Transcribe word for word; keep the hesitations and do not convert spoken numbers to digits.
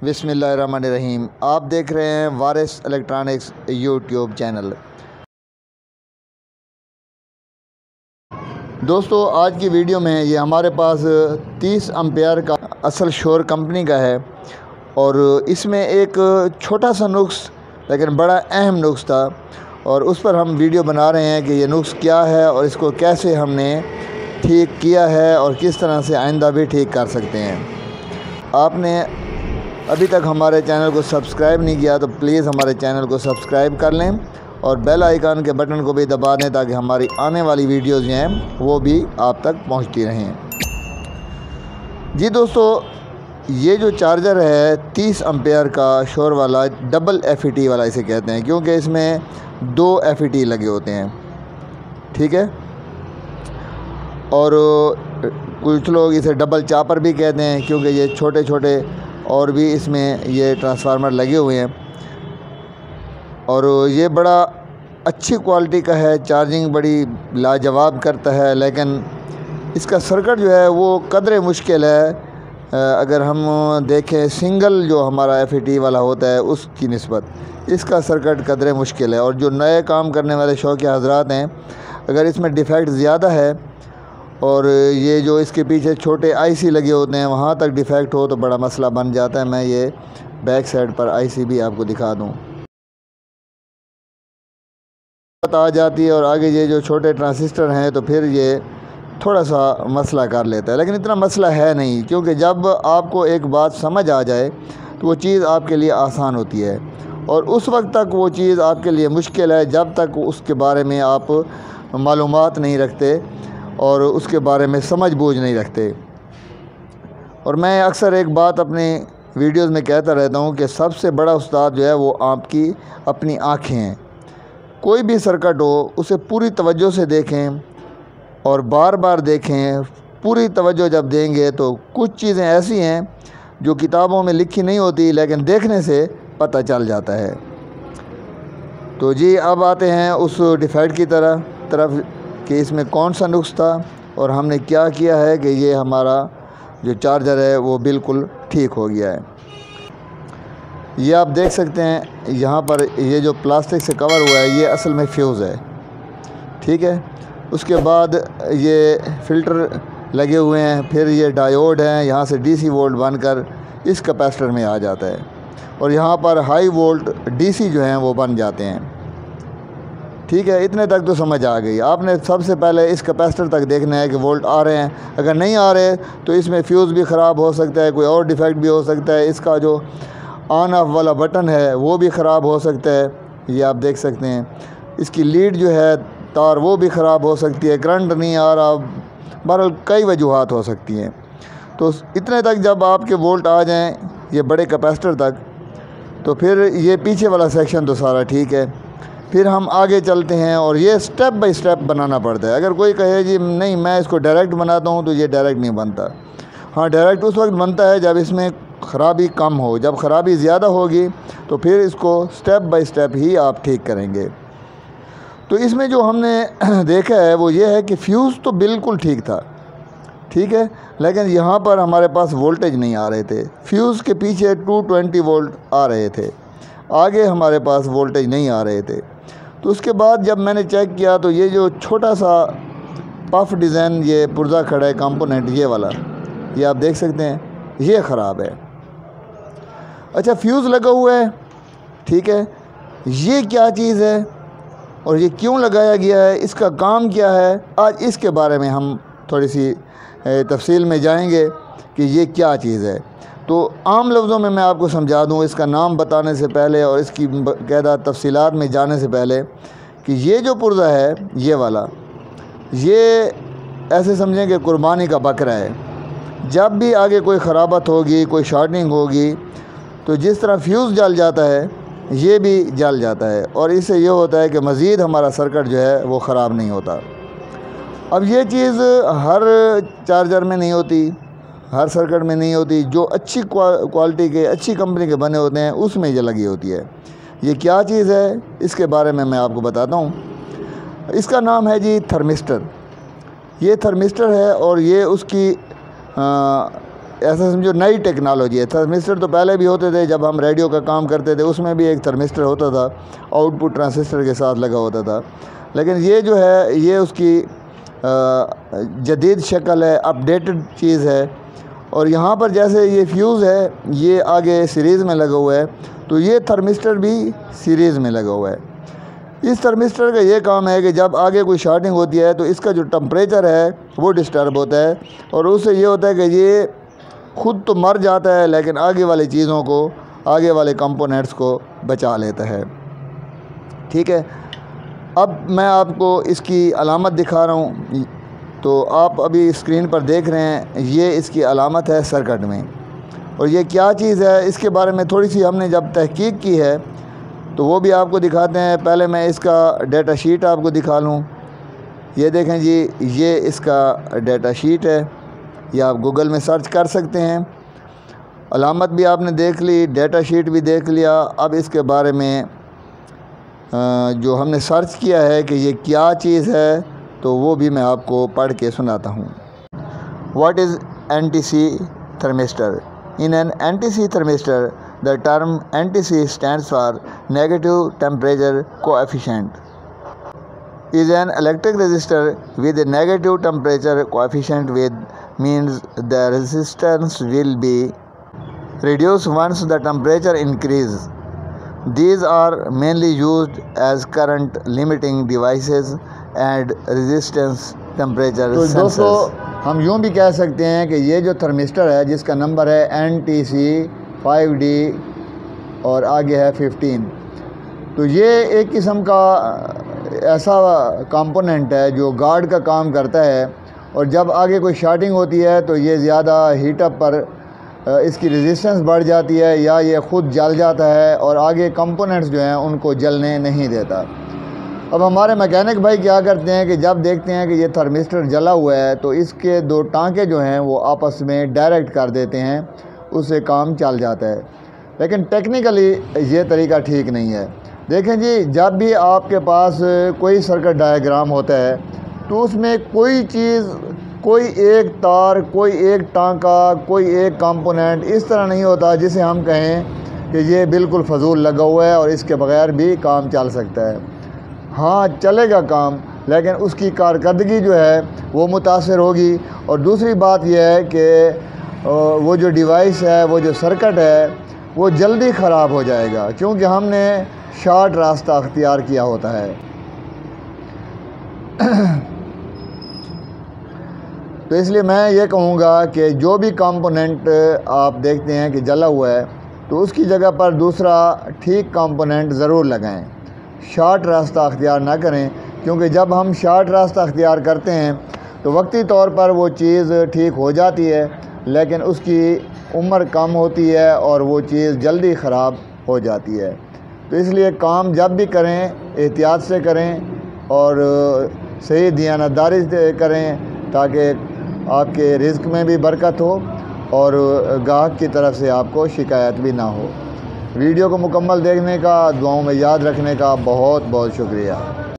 बिस्मिल्लाहिर्रहमानिर्रहीम। आप देख रहे हैं वारिस इलेक्ट्रॉनिक्स यूट्यूब चैनल। दोस्तों, आज की वीडियो में ये हमारे पास तीस एम्पेयर का असल शोर कंपनी का है और इसमें एक छोटा सा नुक्स लेकिन बड़ा अहम नुक्स था और उस पर हम वीडियो बना रहे हैं कि ये नुक्स क्या है और इसको कैसे हमने ठीक किया है और किस तरह से आइंदा भी ठीक कर सकते हैं। आपने अभी तक हमारे चैनल को सब्सक्राइब नहीं किया तो प्लीज़ हमारे चैनल को सब्सक्राइब कर लें और बेल आइकन के बटन को भी दबा दें ताकि हमारी आने वाली वीडियोज़ जो हैं वो भी आप तक पहुंचती रहें। जी दोस्तों, ये जो चार्जर है तीस एम्पेयर का शोर वाला डबल एफ ई टी वाला इसे कहते हैं, क्योंकि इसमें दो एफ ई टी लगे होते हैं, ठीक है। और कुछ लोग इसे डबल चापर भी कहते हैं क्योंकि ये छोटे छोटे और भी इसमें ये ट्रांसफार्मर लगे हुए हैं और ये बड़ा अच्छी क्वालिटी का है। चार्जिंग बड़ी लाजवाब करता है, लेकिन इसका सर्किट जो है वो कदरे मुश्किल है अगर हम देखें सिंगल जो हमारा एफ ई टी वाला होता है उसकी निस्बत इसका सर्किट कदरे मुश्किल है। और जो नए काम करने वाले शौकिया हजरात हैं, अगर इसमें डिफेक्ट ज़्यादा है और ये जो इसके पीछे छोटे आईसी लगे होते हैं वहाँ तक डिफेक्ट हो तो बड़ा मसला बन जाता है। मैं ये बैक साइड पर आईसी भी आपको दिखा दूँ, आ जाती है और आगे ये जो छोटे ट्रांजिस्टर हैं तो फिर ये थोड़ा सा मसला कर लेता है, लेकिन इतना मसला है नहीं, क्योंकि जब आपको एक बात समझ आ जाए तो वो चीज़ आपके लिए आसान होती है और उस वक्त तक वो चीज़ आपके लिए मुश्किल है जब तक उसके बारे में आप मालूमात नहीं रखते और उसके बारे में समझ बूझ नहीं रखते। और मैं अक्सर एक बात अपने वीडियोस में कहता रहता हूँ कि सबसे बड़ा उस्ताद जो है वो आपकी अपनी आँखें हैं। कोई भी सर्किट हो उसे पूरी तवज्जो से देखें और बार बार देखें। पूरी तवज्जो जब देंगे तो कुछ चीज़ें ऐसी हैं जो किताबों में लिखी नहीं होती लेकिन देखने से पता चल जाता है। तो जी अब आते हैं उस डिफेक्ट की तरह तरफ कि इसमें कौन सा नुक्स था और हमने क्या किया है कि ये हमारा जो चार्जर है वो बिल्कुल ठीक हो गया है। ये आप देख सकते हैं यहाँ पर ये जो प्लास्टिक से कवर हुआ है ये असल में फ्यूज़ है, ठीक है। उसके बाद ये फ़िल्टर लगे हुए हैं, फिर ये डायोड हैं, यहाँ से डीसी वोल्ट बनकर इस कैपेसिटर में आ जाता है और यहाँ पर हाई वोल्ट डीसी जो हैं वो बन जाते हैं, ठीक है। इतने तक तो समझ आ गई। आपने सबसे पहले इस कैपेसिटर तक देखना है कि वोल्ट आ रहे हैं। अगर नहीं आ रहे तो इसमें फ्यूज़ भी ख़राब हो सकता है, कोई और डिफेक्ट भी हो सकता है। इसका जो ऑन ऑफ वाला बटन है वो भी ख़राब हो सकता है, ये आप देख सकते हैं। इसकी लीड जो है तार वो भी ख़राब हो सकती है, करंट नहीं आ रहा, बहरहाल कई वजूहात हो सकती हैं। तो इतने तक जब आपके वोल्ट आ जाएं ये बड़े कैपेसिटर तक तो फिर ये पीछे वाला सेक्शन तो सारा ठीक है। फिर हम आगे चलते हैं और ये स्टेप बाय स्टेप बनाना पड़ता है। अगर कोई कहे जी नहीं मैं इसको डायरेक्ट बनाता हूँ तो ये डायरेक्ट नहीं बनता। हाँ, डायरेक्ट उस वक्त बनता है जब इसमें ख़राबी कम हो। जब ख़राबी ज़्यादा होगी तो फिर इसको स्टेप बाय स्टेप ही आप ठीक करेंगे। तो इसमें जो हमने देखा है वो ये है कि फ्यूज़ तो बिल्कुल ठीक था, ठीक है, लेकिन यहाँ पर हमारे पास वोल्टेज नहीं आ रहे थे। फ्यूज़ के पीछे दो सौ बीस वोल्ट आ रहे थे, आगे हमारे पास वोल्टेज नहीं आ रहे थे। तो उसके बाद जब मैंने चेक किया तो ये जो छोटा सा पफ डिज़ाइन ये पुर्जा खड़ा है कंपोनेंट ये वाला, ये आप देख सकते हैं, ये ख़राब है। अच्छा, फ्यूज़ लगा हुआ है, ठीक है, ये क्या चीज़ है और ये क्यों लगाया गया है, इसका काम क्या है, आज इसके बारे में हम थोड़ी सी तफसील में जाएंगे कि ये क्या चीज़ है। तो आम लफ्ज़ों में मैं आपको समझा दूँ इसका नाम बताने से पहले और इसकी बाकायदा तफसीलात में जाने से पहले कि ये जो पुर्जा है ये वाला, ये ऐसे समझें कि कुर्बानी का बकरा है। जब भी आगे कोई ख़राबत होगी, कोई शॉर्टनिंग होगी तो जिस तरह फ्यूज़ जल जाता है ये भी जल जाता है और इससे ये होता है कि मज़ीद हमारा सर्किट जो है वो ख़राब नहीं होता। अब ये चीज़ हर चार्जर में नहीं होती, हर सर्किट में नहीं होती। जो अच्छी क्वालिटी के अच्छी कंपनी के बने होते हैं उसमें ये लगी होती है। ये क्या चीज़ है इसके बारे में मैं आपको बताता हूँ। इसका नाम है जी थर्मिस्टर। ये थर्मिस्टर है और ये उसकी आ, ایسا سمجھو نئی ٹیکنالوجی ہے. تھرمسٹر تو پہلے بھی ہوتے تھے، جب ہم ریڈیو کا کام کرتے تھے اس میں بھی ایک تھرمسٹر ہوتا تھا، آؤٹ پٹ ٹرانسسٹر کے ساتھ لگا ہوتا تھا. لیکن یہ جو ہے یہ اس کی جدید شکل ہے، اپ ڈیٹڈ چیز ہے. اور یہاں پر جیسے یہ فیوز ہے یہ آگے سیریز میں لگا ہوا ہے، تو یہ تھرمسٹر بھی سیریز میں لگا ہوا ہے. اس تھرمسٹر کا یہ کام ہے کہ جب آگے کوئی شارٹنگ ہوتی ہے تو اس کا جو ٹمپریچر ہے وہ ڈسٹرب ہوتا ہے، اور اس سے یہ ہوتا ہے کہ یہ خود تو مر جاتا ہے لیکن آگے والی چیزوں کو، آگے والے کمپوننٹس کو بچا لیتا ہے. ٹھیک ہے، اب میں آپ کو اس کی علامت دکھا رہا ہوں. تو آپ ابھی اسکرین پر دیکھ رہے ہیں، یہ اس کی علامت ہے سرکٹ میں. اور یہ کیا چیز ہے اس کے بارے میں تھوڑی سی ہم نے جب تحقیق کی ہے تو وہ بھی آپ کو دکھاتے ہیں. پہلے میں اس کا ڈیٹا شیٹ آپ کو دکھا لوں. یہ دیکھیں جی، یہ اس کا ڈیٹا شیٹ ہے، یہ آپ گوگل میں سرچ کر سکتے ہیں. علامت بھی آپ نے دیکھ لی، ڈیٹا شیٹ بھی دیکھ لیا. اب اس کے بارے میں جو ہم نے سرچ کیا ہے کہ یہ کیا چیز ہے تو وہ بھی میں آپ کو پڑھ کے سناتا ہوں. What is N T C thermistor? In an N T C thermistor, the term N T C stands for negative temperature coefficient. Is an electric resistor with a negative temperature coefficient, with means the resistance will be reduced once the temperature increases. These are mainly used as current limiting devices and resistance temperature sensors. ہم یوں بھی کہہ سکتے ہیں کہ یہ جو تھرمسٹر ہے جس کا نمبر ہے N T C five D اور آگے ہے ففٹین، تو یہ ایک قسم کا ایسا کمپوننٹ ہے جو گارڈ کا کام کرتا ہے. اور جب آگے کوئی شارٹنگ ہوتی ہے تو یہ زیادہ ہیٹ اپ پر اس کی ریزسٹنس بڑھ جاتی ہے یا یہ خود جل جاتا ہے اور آگے کمپوننٹس جو ہیں ان کو جلنے نہیں دیتا. اب ہمارے میکینک بھائی کیا کرتے ہیں کہ جب دیکھتے ہیں کہ یہ تھرمسٹر جلا ہوا ہے تو اس کے دو ٹانکے جو ہیں وہ آپس میں ڈائریکٹ کر دیتے ہیں، اس سے کام چل جاتا ہے. لیکن ٹیکنیکلی یہ طریقہ ٹھیک نہیں ہے. دیکھیں جی، جب بھی آپ کے پاس کوئی سرکٹ ڈائیگرام ہوتا ہے تو اس میں کوئی چیز، کوئی ایک تار، کوئی ایک ٹانکا، کوئی ایک کمپوننٹ اس طرح نہیں ہوتا جسے ہم کہیں کہ یہ بالکل فضول لگا ہوا ہے اور اس کے بغیر بھی کام چل سکتا ہے. ہاں چلے گا کام، لیکن اس کی کارکردگی جو ہے وہ متاثر ہوگی. اور دوسری بات یہ ہے کہ وہ جو ڈیوائس ہے، وہ جو سرکٹ ہے وہ جلدی خراب ہو جائے گا کیونکہ ہم نے شارٹ راستہ اختیار کیا ہوتا ہے. تو اس لیے میں یہ کہوں گا کہ جو بھی کمپوننٹ آپ دیکھتے ہیں کہ جلا ہوا ہے تو اس کی جگہ پر دوسرا ٹھیک کمپوننٹ ضرور لگائیں. شارٹ راستہ اختیار نہ کریں، کیونکہ جب ہم شارٹ راستہ اختیار کرتے ہیں تو وقتی طور پر وہ چیز ٹھیک ہو جاتی ہے لیکن اس کی عمر کم ہوتی ہے اور وہ چیز جلدی خراب ہو جاتی ہے. تو اس لیے کام جب بھی کریں احتیاط سے کریں اور صحیح دیانتداری سے کریں تاکہ آپ کے رزق میں بھی برکت ہو اور گاہک کی طرف سے آپ کو شکایت بھی نہ ہو. ویڈیو کو مکمل دیکھنے کا، دعاؤں میں یاد رکھنے کا بہت بہت شکریہ.